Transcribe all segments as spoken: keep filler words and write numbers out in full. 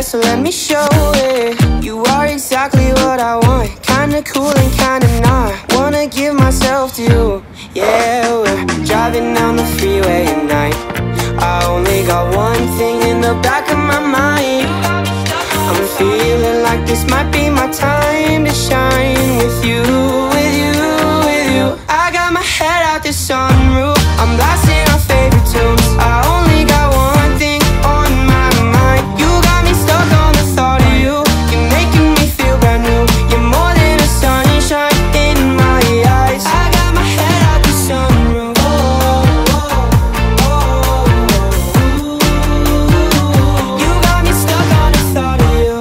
so let me show it. You are exactly what I want, kinda cool and kinda not. Wanna give myself to you, yeah. We're driving down the freeway at night. I only got one thing in the back of my mind. I'm feeling like this might be my time to shine. With you, with you, with you. I got my head out the sunroof, I'm blasting our favorite tunes. I only got one thing on my mind. You got me stuck on the thought of you. You're making me feel brand new. You're more than a sunshine in my eyes. I got my head out the sunroof. Oh, oh, oh, oh. You got me stuck on the thought of you.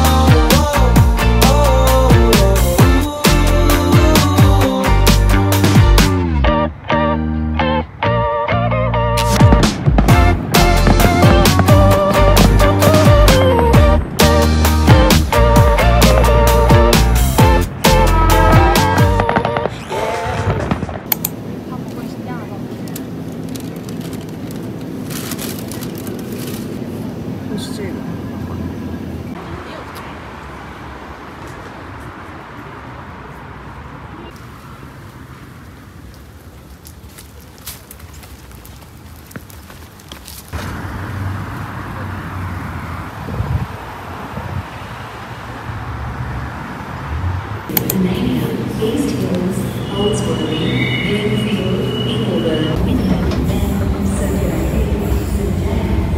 East Hills, Oldsworthy, Greenfield, Inglewood, Windham, Benham, Circular Quay, Saint James.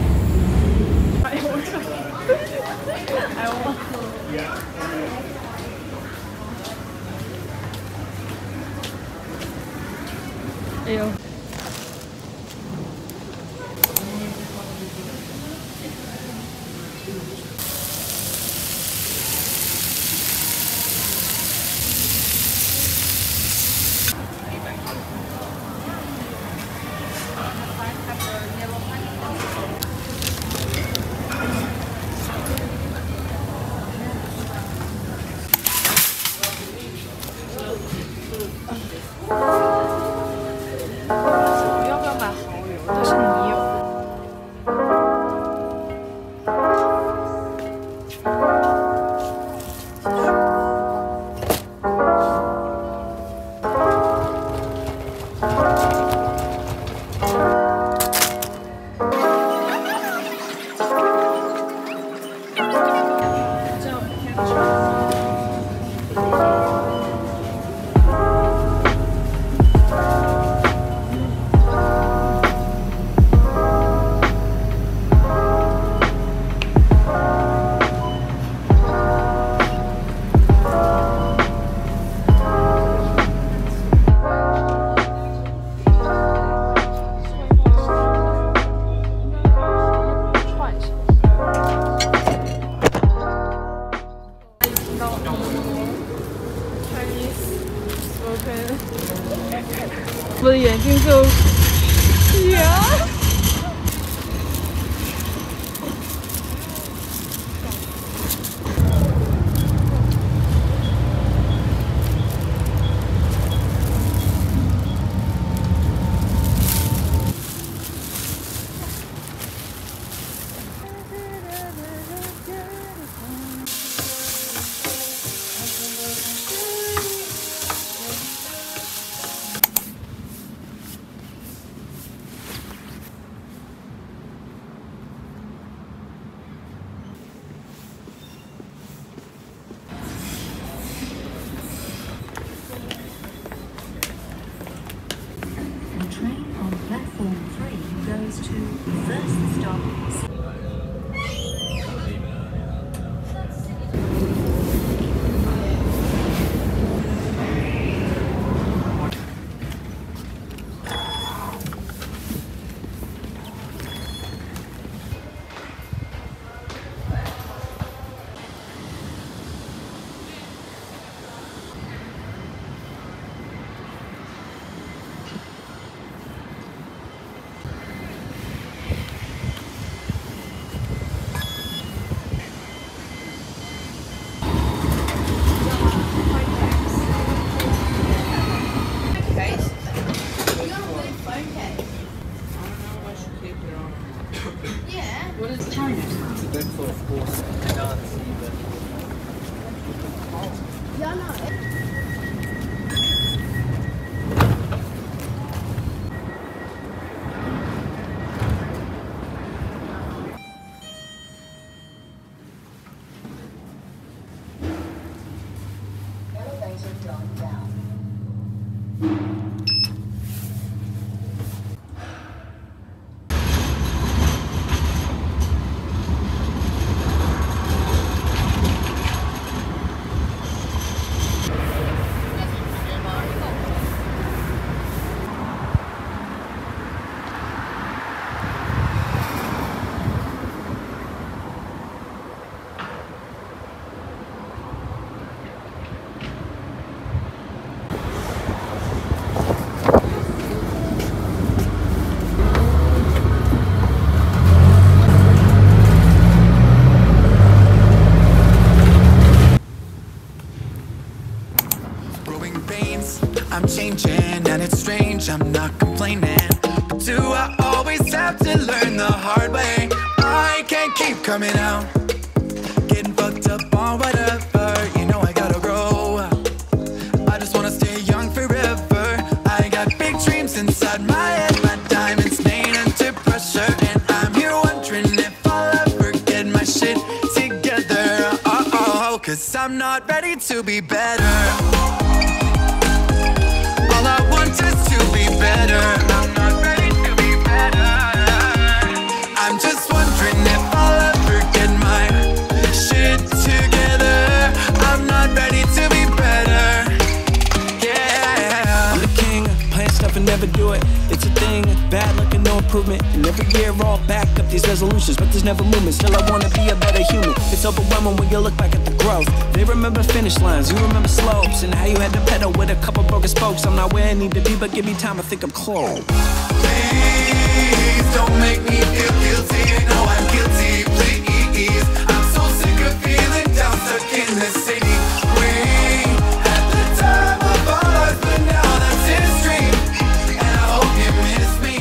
Ew. OK， 我的眼睛就呀。 sort of force dance either. Yeah, no. Elevator going down. I'm changing and it's strange, I'm not complaining. But do I always have to learn the hard way? I can't keep coming out, getting fucked up on whatever. You know I gotta grow up, I just wanna stay young forever. I got big dreams inside my head, my diamonds made under pressure. And I'm here wondering if I'll ever get my shit together. Oh, oh, oh, cause I'm not ready to be better. All I want is to be better. I'm not ready to be better. I'm just wondering if I'll ever get my shit together. I'm not ready to be better. Yeah. I'm the king, plan stuff and never do it. It's a thing, bad luck and no improvement. And every year I'll back up these resolutions, but there's never movement. Still I wanna be a better human. It's overwhelming when you look back at the growth. They remember finish lines, you remember slopes, and how you had to pedal with a couple broken spokes. I'm not where I need to be, but give me time, I think I'm close. Please don't make me feel guilty. No, I'm guilty, please. I'm so sick of feeling down, stuck in the city. We had the time of our lives, but now that's history. And I hope you miss me.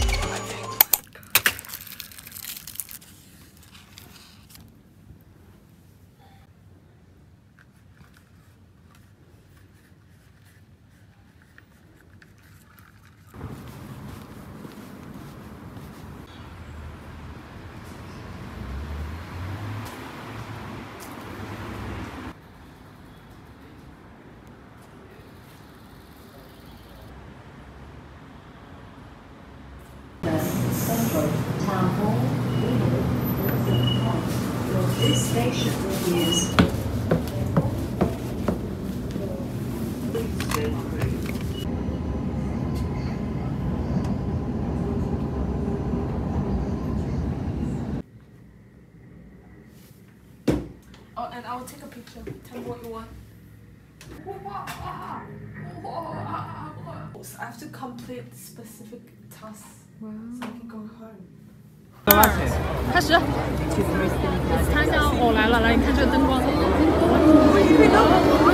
Central Town Hall, Greenwood, Northern Point. Your this station is. Oh, and I'll take a picture. Tell me what you want. I have to complete specific tasks so I can go home. 开始。看一下，我来了，来，你看这个灯光。